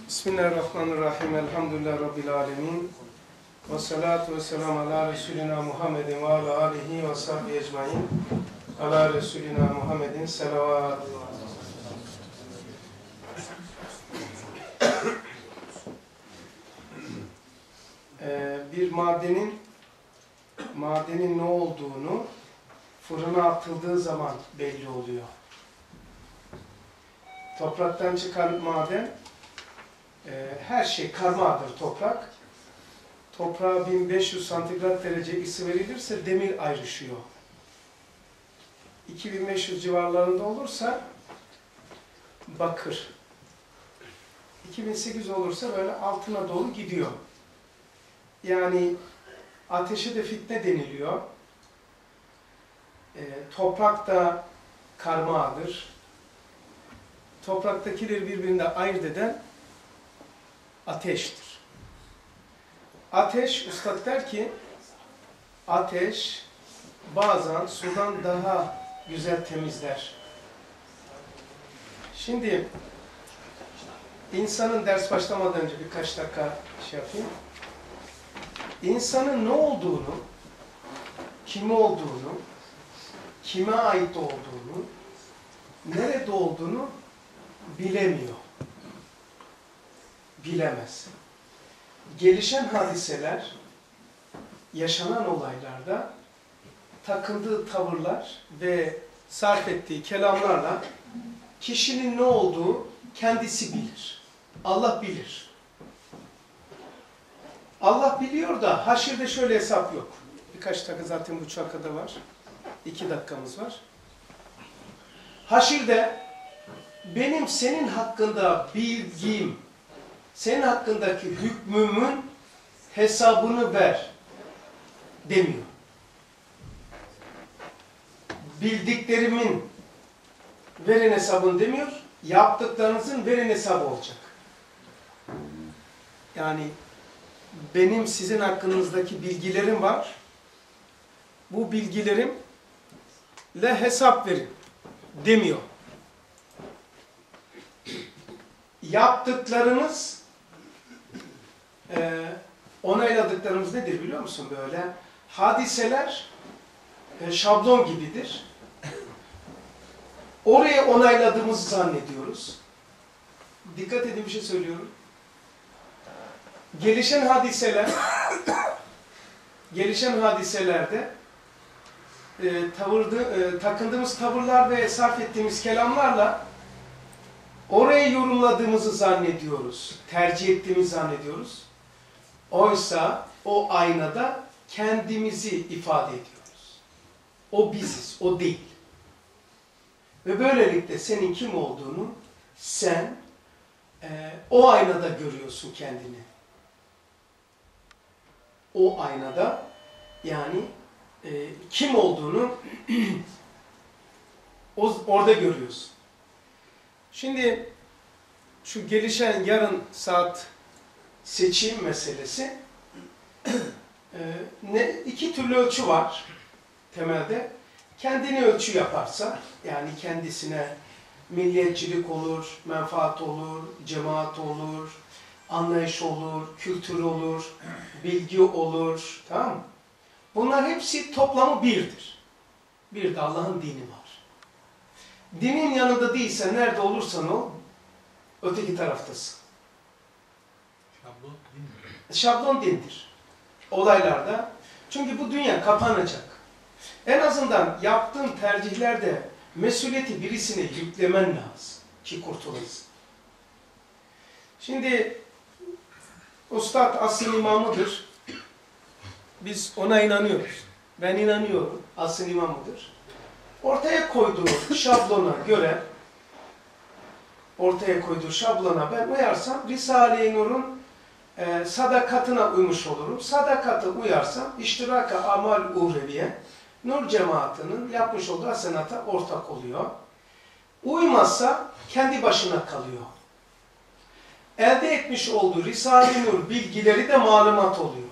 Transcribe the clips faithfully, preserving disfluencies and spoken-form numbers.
Bismillahirrahmanirrahim. Elhamdülillahi Rabbil alemin. Ve salatu ve selamu ala Resulina Muhammedin ve ala alihi ve sahbihi ecmain. Ala Resulina Muhammedin selavat. Ee, bir madenin madenin ne olduğunu fırına atıldığı zaman belli oluyor. Topraktan çıkan maden, e, her şey karmadır toprak. Toprağa bin beş yüz santigrat derece ısı verilirse demir ayrışıyor. iki bin beş yüz civarlarında olursa bakır. iki bin sekiz yüz olursa böyle altına doğru gidiyor. Yani ateşe de fitne deniliyor. E, toprak da karmadır. Topraktakileri birbirinde ayırt eden ateştir. Ateş, Üstad der ki, ateş bazen sudan daha güzel temizler. Şimdi, insanın ders başlamadan önce birkaç dakika şey yapayım. İnsanın ne olduğunu, kimi olduğunu, kime ait olduğunu, nerede olduğunu bilemiyor. Bilemez. Gelişen hadiseler, yaşanan olaylarda takındığı tavırlar ve sarf ettiği kelamlarla kişinin ne olduğu kendisi bilir. Allah bilir. Allah biliyor da haşirde şöyle hesap yok. Birkaç dakika zaten bu çakada var. İki dakikamız var. Haşirde benim senin hakkında bilgim, senin hakkındaki hükmümün hesabını ver demiyor. Bildiklerimin verin hesabını demiyor, yaptıklarınızın verin hesabı olacak. Yani benim sizin hakkınızdaki bilgilerim var, bu bilgilerimle hesap verin demiyor. Yaptıklarınız, e, onayladıklarımız nedir biliyor musun böyle? Hadiseler e, şablon gibidir. Oraya onayladığımızı zannediyoruz. Dikkat edin, bir şey söylüyorum. Gelişen hadiseler, gelişen hadiselerde e, tavırdı, e, takındığımız tavırlar ve sarf ettiğimiz kelamlarla oraya yorumladığımızı zannediyoruz, tercih ettiğimizi zannediyoruz. Oysa o aynada kendimizi ifade ediyoruz. O biziz, o değil. Ve böylelikle senin kim olduğunu sen e, o aynada görüyorsun kendini. O aynada yani e, kim olduğunu o, orada görüyorsun. Şimdi şu gelişen yarın saat seçim meselesi, e, ne, iki türlü ölçü var temelde. Kendini ölçü yaparsa, yani kendisine milliyetçilik olur, menfaat olur, cemaat olur, anlayış olur, kültür olur, bilgi olur, tamam mı? Bunlar hepsi toplamı birdir. Bir de Allah'ın dini var. Dinin yanında değilsen, nerede olursan ol, öteki taraftasın. Şablon din mi? Şablon dindir. Olaylarda. Çünkü bu dünya kapanacak. En azından yaptığın tercihlerde mesuliyeti birisine yüklemen lazım ki kurtulasın. Şimdi Üstad asıl imamıdır. Biz ona inanıyoruz. Ben inanıyorum. Asıl imamıdır. Ortaya koyduğu şablona göre, ortaya koyduğu şablona ben uyarsam Risale-i Nur'un e, sadakatına uymuş olurum. Sadakata uyarsam iştiraka amal uhreviye, Nur cemaatinin yapmış olduğu hasenata ortak oluyor. Uymazsa kendi başına kalıyor. Elde etmiş olduğu Risale-i Nur bilgileri de malumat oluyor.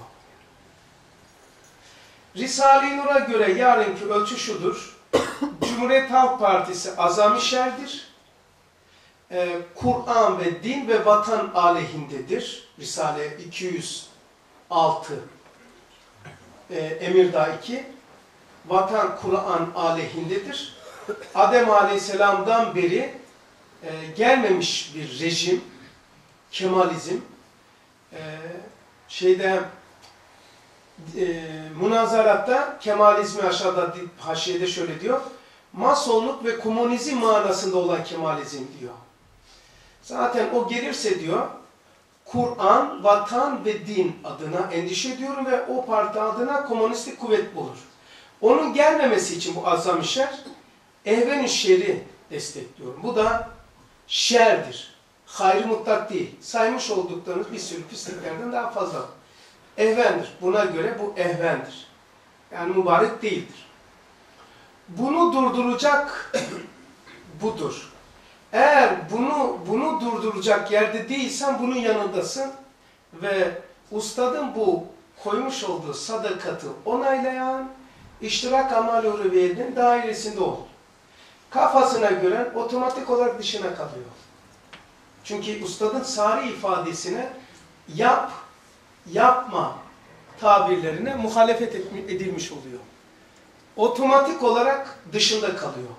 Risale-i Nur'a göre yarınki ölçü şudur. Cumhuriyet Halk Partisi azami şerdir. e, Kur'an ve din ve vatan aleyhindedir. Risale iki yüz altı e, Emirdağ iki. Vatan Kur'an aleyhindedir. Adem Aleyhisselam'dan beri e, gelmemiş bir rejim, Kemalizm. E, şeyde e, münazaratta Kemalizmi aşağıda haşiyede şöyle diyor. Masonluk ve komünizm manasında olan Kemalizm diyor. Zaten o gelirse diyor, Kur'an, vatan ve din adına endişe ediyorum ve o parti adına komünistik kuvvet bulur. Onun gelmemesi için bu azam şer, ehven-i şer'i destekliyorum. Bu da şerdir. Hayır mutlak değil. Saymış olduklarınız bir sürü pisliklerden daha fazla. Ehvendir. Buna göre bu ehvendir. Yani mübarek değildir. Bunu durduracak budur. Eğer bunu bunu durduracak yerde değilsen bunun yanındasın ve ustadın bu koymuş olduğu sadakatı onaylayan iştirak amal-i uleviyenin dairesinde ol. Kafasına göre otomatik olarak dışına kalıyor. Çünkü ustadın sari ifadesine yap, yapma tabirlerine muhalefet edilmiş oluyor. Otomatik olarak dışında kalıyor.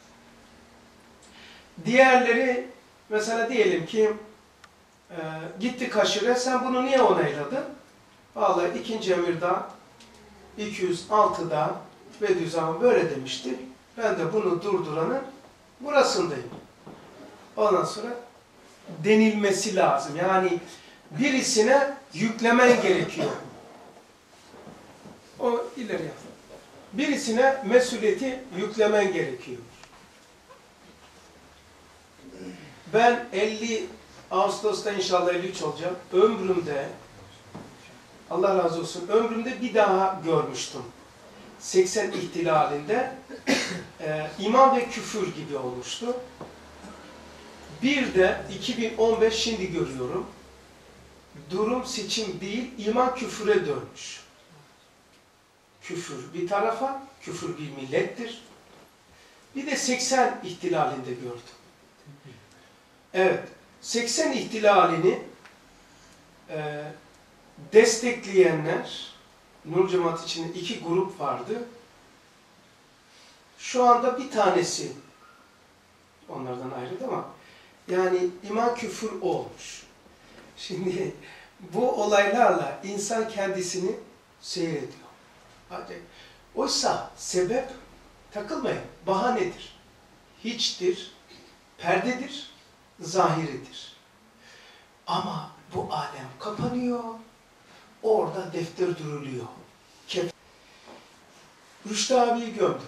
Diğerleri, mesela diyelim ki e, gitti Kaşire, sen bunu niye onayladın? Vallahi ikinci Emirdağ iki yüz altıda Bediüzzaman böyle demişti. Ben de bunu durduranın burasındayım. Ondan sonra denilmesi lazım. Yani birisine yüklemen gerekiyor. O ileri yap. Birisine mesuliyeti yüklemen gerekiyor. Ben elli Ağustos'ta inşallah elli üç olacağım. Ömrümde, Allah razı olsun, ömrümde bir daha görmüştüm. seksen ihtilalinde e, iman ve küfür gibi olmuştu. Bir de iki bin on beş şimdi görüyorum. Durum seçim değil, iman küfüre dönmüş. Küfür bir tarafa, küfür bir millettir. Bir de seksen ihtilalinde gördüm. Evet, seksen ihtilalini e, destekleyenler, Nur Cemaat içinde iki grup vardı. Şu anda bir tanesi onlardan ayrıldı ama yani iman küfür olmuş. Şimdi bu olaylarla insan kendisini seyrediyor. Oysa sebep takılmayın, bahanedir. Hiçtir, perdedir, zahiridir. Ama bu alem kapanıyor, orada defter duruluyor. Rüştü abiyi gömdük.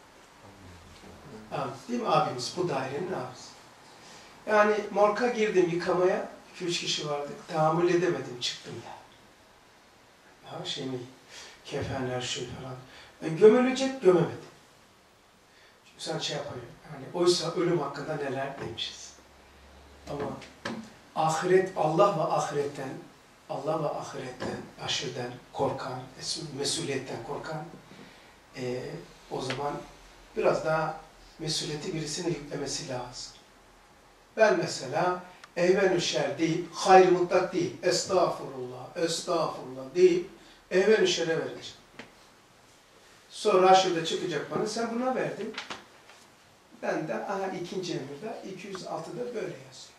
Abi, değil mi abimiz? Bu dairenin abisi. Yani morga girdim yıkamaya, iki üç kişi vardık. Tahammül edemedim, çıktım ya. Ya şey mi? Kefenler, şu falan. Ben gömülecek, gömemedim. Çünkü sen şey yapıyor. Yani oysa ölüm hakkında neler demişiz. Ama ahiret, Allah ve ahiretten, Allah ve ahiretten, aşırıdan korkan, mesuliyetten korkan, e, o zaman biraz daha mesuliyeti birisine yüklemesi lazım. Ben mesela ehven-ü şer deyip, hayır mutlak değil, estağfurullah, estağfurullah deyip ehven-ü şer'e vereceğim. Sonra aşırıda çıkacak bana, sen buna verdin. Ben de aha ikinci emirde iki yüz altıda böyle yazıyor.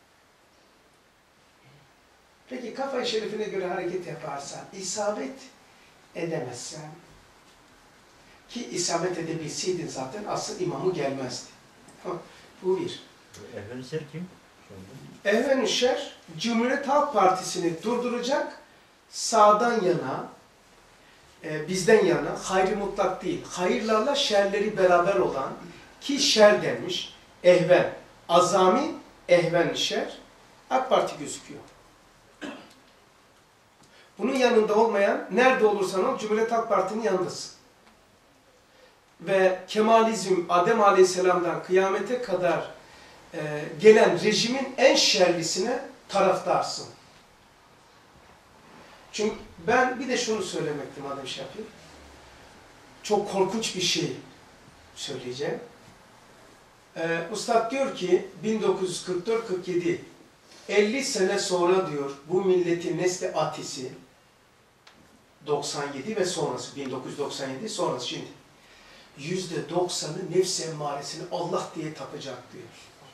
Peki kafa-i şerifine göre hareket yaparsan, isabet edemezsen, ki isabet edebilseydin zaten asıl imamı gelmezdi. Bu bir. Ehven-i şer kim? Ehven-i şer, Cumhuriyet Halk Partisi'ni durduracak, sağdan yana, e, bizden yana, hayır mutlak değil, hayırlarla şerleri beraber olan, ki şer denmiş, ehven, azami, ehven-i şer, AK Parti gözüküyor. Bunun yanında olmayan, nerede olursan ol, Cumhuriyet Halk Parti'nin yanındasın. Ve Kemalizm, Adem Aleyhisselam'dan kıyamete kadar e, gelen rejimin en şerlisine taraftarsın. Çünkü ben bir de şunu söylemekti madem şey yapayım. Çok korkunç bir şey söyleyeceğim. Ee, Üstad diyor ki bin dokuz yüz kırk dört kırk yedi elli sene sonra diyor bu milletin nesli atisi doksan yedi ve sonrası bin dokuz yüz doksan yedi sonrası şimdi yüzde doksanı nefs emmaresini Allah diye tapacak diyor.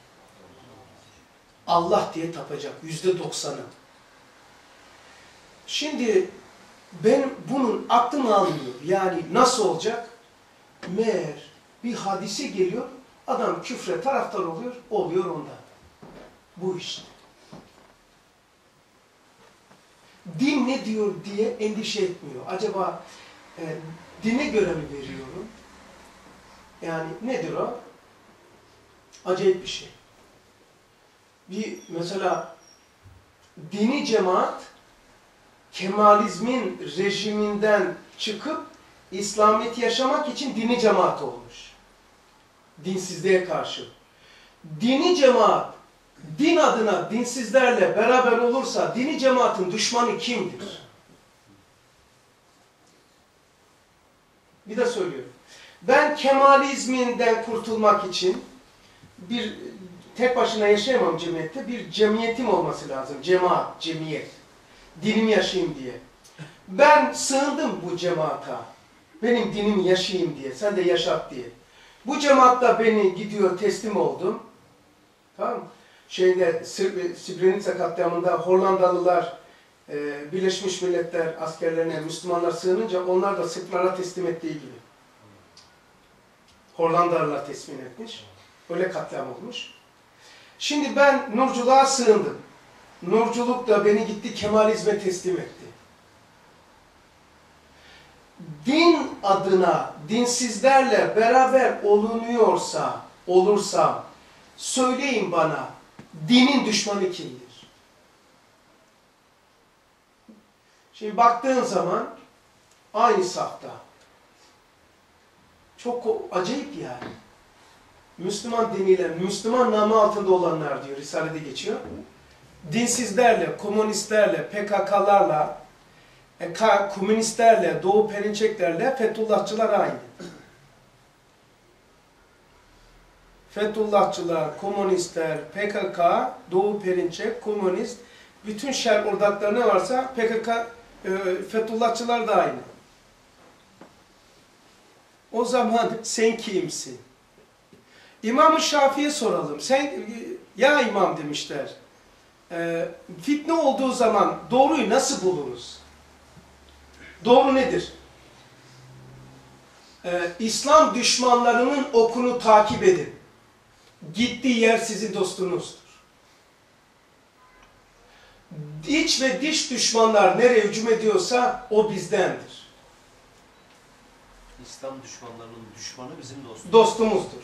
Allah diye tapacak yüzde doksanı. Şimdi ben bunun aklım almıyor. Yani nasıl olacak? Meğer bir hadise geliyor, adam küfre taraftar oluyor, oluyor ondan. Bu işte. Din ne diyor diye endişe etmiyor. Acaba e, dine göre mi veriyorum? Yani nedir o? Acayip bir şey. Bir mesela dini cemaat Kemalizmin rejiminden çıkıp İslamiyet'i yaşamak için dini cemaat olmuş. Dinsizliğe karşı. Dini cemaat din adına dinsizlerle beraber olursa dini cemaatin düşmanı kimdir? Bir de söylüyorum. Ben Kemalizminden kurtulmak için bir tek başına yaşayamam cemiyette. Bir cemiyetim olması lazım. Cemaat, cemiyet. Dinimi yaşayayım diye. Ben sığındım bu cemaata. Benim dinimi yaşayayım diye. Sen de yaşat diye. Bu cemaatta beni gidiyor teslim oldum. Tamam mı? Şeyde Srebrenica katliamında Hollandalılar e, Birleşmiş Milletler askerlerine Müslümanlar sığınınca onlar da Sırplara teslim ettiği gibi. Hollandalılar teslim etmiş. Öyle katliam olmuş. Şimdi ben nurculuğa sığındım. Nurculuk da beni gitti Kemalizme teslim etti. Din adına dinsizlerle beraber olunuyorsa, olursam, söyleyin bana, dinin düşmanı kimdir? Şimdi baktığın zaman aynı safta. Çok acayip yani. Müslüman denilen, Müslüman namı altında olanlar diyor, Risale'de geçiyor. Dinsizlerle, komünistlerle, P K K'larla, e, komünistlerle, Doğu Perinçeklerle Fethullahçılar aynı. Fethullahçılar, komünistler, P K K, Doğu Perinçek, komünist, bütün şer ordakları ne varsa P K K, e, Fethullahçılar da aynı. O zaman sen kimsin? İmam-ı Şafii'ye soralım. Sen, ya imam demişler. E, fitne olduğu zaman doğruyu nasıl buluruz? Doğru nedir? E, İslam düşmanlarının okunu takip edin. Gittiği yer sizin dostunuzdur. İç ve dış düşmanlar nereye hücum ediyorsa o bizdendir. İslam düşmanlarının düşmanı bizim dostumuz. Dostumuzdur.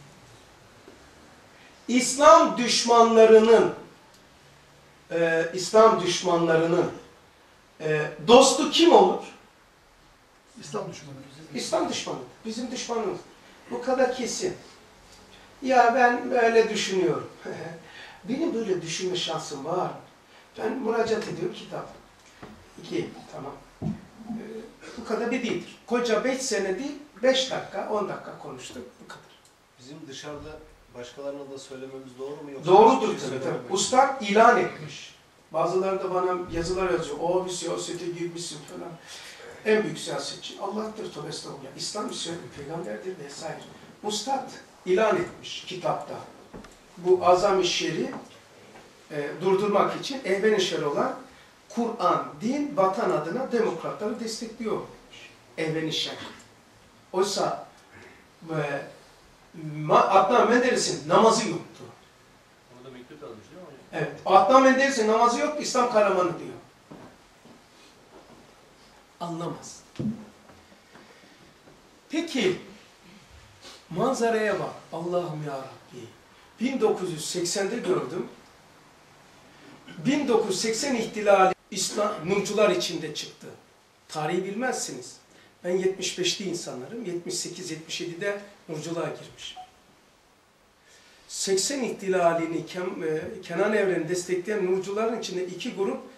İslam düşmanlarının e, İslam düşmanlarının e, dostu kim olur? İslam düşmanı. İslam düşmanı. Bizim düşmanımız. Bu kadar kesin. Ya ben böyle düşünüyorum. Benim böyle düşünme şansım var. Ben müracaat ediyorum kitap. İki, tamam. Ee, bu kadar bir değildir. Koca beş sene değil, beş dakika, on dakika konuştuk. Bu kadar. Bizim dışarıda başkalarına da söylememiz doğru mu? Yoksa Doğrudur bir şey tabii. söylememek? Ustad ilan etmiş. Bazıları da bana yazılar yazıyor. O bir siyasete girmişsin falan. En büyük siyasetçi Allah'tır, tövbe estağfurullah. İslam bir peygamberdir vesaire. Ustad ilan etmiş kitapta. Bu azam-ı şer'i e, durdurmak için ehven-i şer'i olan Kur'an, din, vatan adına demokratları destekliyor. Ehven-i şer. Oysa e, Adnan Menderes'in namazı yoktu. Onu da mektup yazmış değil mi hocam? Evet. Adnan Menderes'in namazı yok, İslam kahramanı diyor. Anlamaz. Peki, manzaraya bak. Allah'ım ya Rabbi. bin dokuz yüz seksende gördüm. bin dokuz yüz seksen ihtilali İslam nurcular içinde çıktı. Tarihi bilmezsiniz. Ben yetmiş beşli insanlarım. yetmiş sekiz yetmiş yedide nurculuğa girmiş. seksen ihtilalini Kenan Evren'i destekleyen nurcuların içinde iki grup